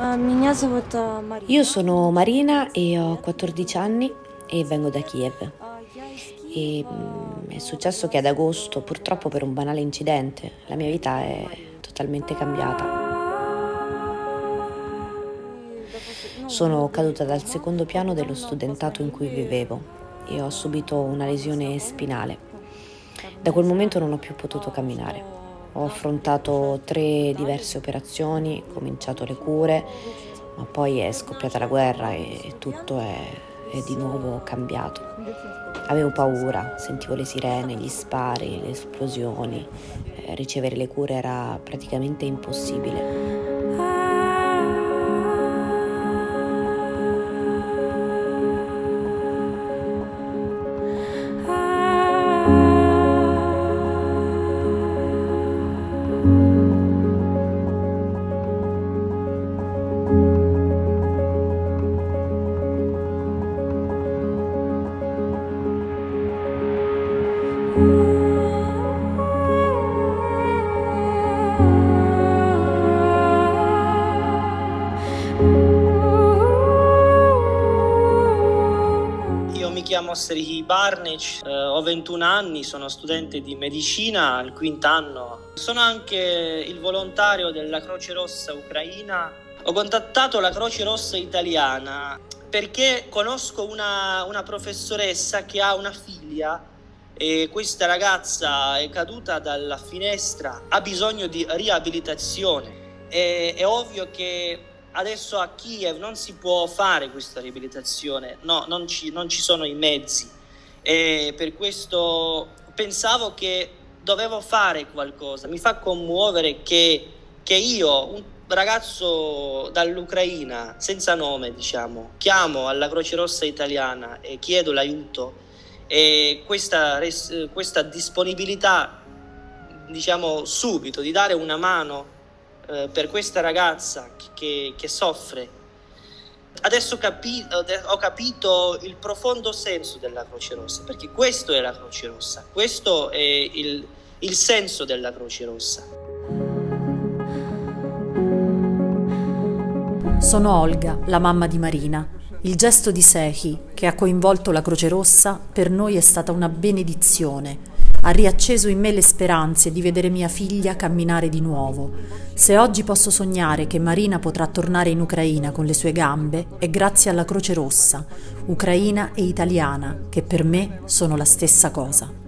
Io sono Marina e ho 14 anni e vengo da Kiev. È successo che ad agosto, purtroppo per un banale incidente, la mia vita è totalmente cambiata. Sono caduta dal secondo piano dello studentato in cui vivevo e ho subito una lesione spinale. Da quel momento non ho più potuto camminare. Ho affrontato 3 diverse operazioni, ho cominciato le cure, ma poi è scoppiata la guerra e tutto è di nuovo cambiato. Avevo paura, sentivo le sirene, gli spari, le esplosioni. Ricevere le cure era praticamente impossibile. Io mi chiamo Serhii Barnec, ho 21 anni, sono studente di medicina al quinto anno. Sono anche il volontario della Croce Rossa Ucraina. Ho contattato la Croce Rossa italiana perché conosco una professoressa che ha una figlia e questa ragazza è caduta dalla finestra, ha bisogno di riabilitazione. È ovvio che adesso a Kiev non si può fare questa riabilitazione, no, non ci sono i mezzi e per questo pensavo che dovevo fare qualcosa. Mi fa commuovere che io, un ragazzo dall'Ucraina, senza nome diciamo, chiamo alla Croce Rossa italiana e chiedo l'aiuto e questa disponibilità diciamo subito di dare una mano per questa ragazza che soffre. Adesso ho capito il profondo senso della Croce Rossa, perché questo è la Croce Rossa, questo è il senso della Croce Rossa. Sono Olga, la mamma di Marina. Il gesto di Serhii, che ha coinvolto la Croce Rossa, per noi è stata una benedizione. Ha riacceso in me le speranze di vedere mia figlia camminare di nuovo. Se oggi posso sognare che Marina potrà tornare in Ucraina con le sue gambe, è grazie alla Croce Rossa, ucraina e italiana, che per me sono la stessa cosa.